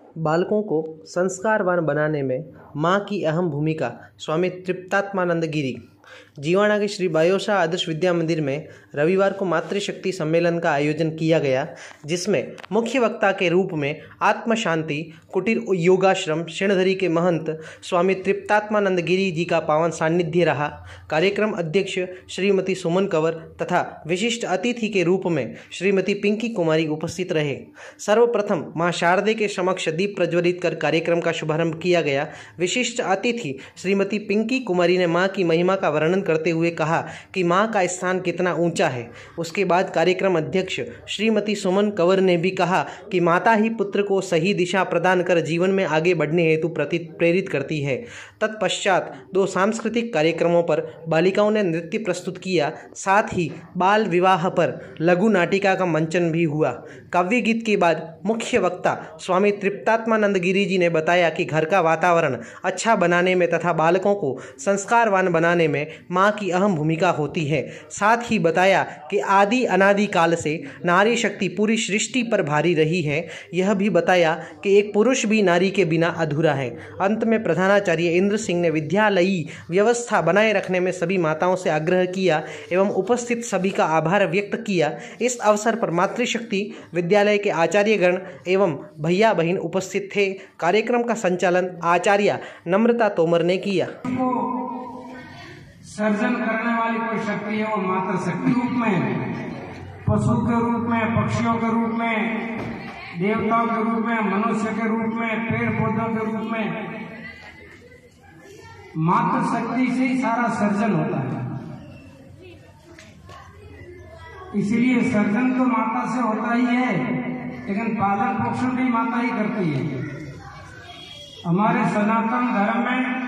बालकों को संस्कारवान बनाने में माँ की अहम भूमिका। स्वामी तृप्तात्मानंद गिरी। जीवाणा के श्री बायोशा आदर्श विद्या मंदिर में रविवार को मातृशक्ति सम्मेलन का आयोजन किया गया, जिसमें मुख्य वक्ता के रूप में आत्म शांति कुटीर योगाश्रम शेणधरी के महंत स्वामी तृप्तात्मानंद गिरी जी का पावन सानिध्य रहा। कार्यक्रम अध्यक्ष श्रीमती सुमन कंवर तथा विशिष्ट अतिथि के रूप में श्रीमती पिंकी कुमारी उपस्थित रहे। सर्वप्रथम मां शारदे के समक्ष दीप प्रज्वलित कर कार्यक्रम का शुभारंभ किया गया। विशिष्ट अतिथि श्रीमती पिंकी कुमारी ने मां की महिमा का वर्णन करते हुए कहा कि मां का स्थान कितना ऊंचा है। उसके बाद कार्यक्रम अध्यक्ष श्रीमती सुमन कंवर ने भी कहा कि माता ही पुत्र को सही दिशा प्रदान कर जीवन में आगे बढ़ने हेतु प्रेरित करती है। तत्पश्चात 2 सांस्कृतिक कार्यक्रमों पर बालिकाओं ने नृत्य प्रस्तुत किया। साथ ही बाल विवाह पर लघु नाटिका का मंचन भी हुआ। काव्य गीत के बाद मुख्य वक्ता स्वामी तृप्तात्मानंद गिरी जी ने बताया कि घर का वातावरण अच्छा बनाने में तथा बालकों को संस्कारवान बनाने में माँ की अहम भूमिका होती है। साथ ही बताया कि आदि अनादि काल से नारी शक्ति पूरी सृष्टि पर भारी रही है। यह भी बताया कि एक पुरुष भी नारी के बिना अधूरा है। अंत में प्रधानाचार्य इंद्र सिंह ने विद्यालयी व्यवस्था बनाए रखने में सभी माताओं से आग्रह किया एवं उपस्थित सभी का आभार व्यक्त किया। इस अवसर पर मातृशक्ति विद्यालय के आचार्यगण एवं भैया बहन उपस्थित थे। कार्यक्रम का संचालन आचार्य नम्रता तोमर ने किया। सर्जन करने वाली कोई शक्ति है, वो मात्र शक्ति रूप में, पशु के रूप में, पक्षियों के रूप में, देवताओं के रूप में, मनुष्य के रूप में, पेड़ पौधों के रूप में, मात्र शक्ति से ही सारा सर्जन होता है। इसलिए सर्जन तो माता से होता ही है, लेकिन पालन पोषण भी माता ही करती है। हमारे सनातन धर्म में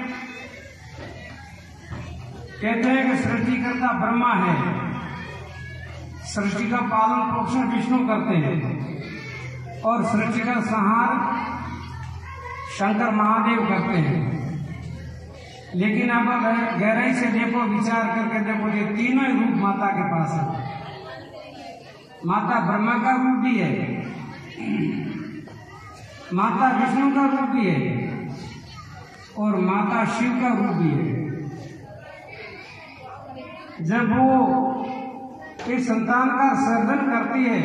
कहते हैं कि सृष्टिकर्ता ब्रह्मा है, सृष्टि का पालन पोषण विष्णु करते हैं और सृष्टि का संहार शंकर महादेव करते हैं। लेकिन अब गहराई से देखो, विचार करके देखो, ये तीनों ही रूप माता के पास है। माता ब्रह्मा का रूप भी है, माता विष्णु का रूप भी है और माता शिव का रूप भी है। जब वो एक संतान का सर्जन करती है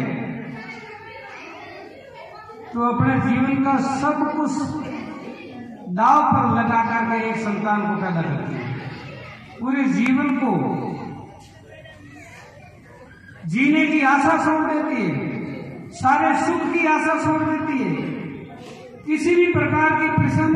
तो अपने जीवन का सब कुछ दाव पर लगा करके एक संतान को पैदा करती है। पूरे जीवन को जीने की आशा छोड़ देती है, सारे सुख की आशा छोड़ देती है, किसी भी प्रकार की प्रशंसा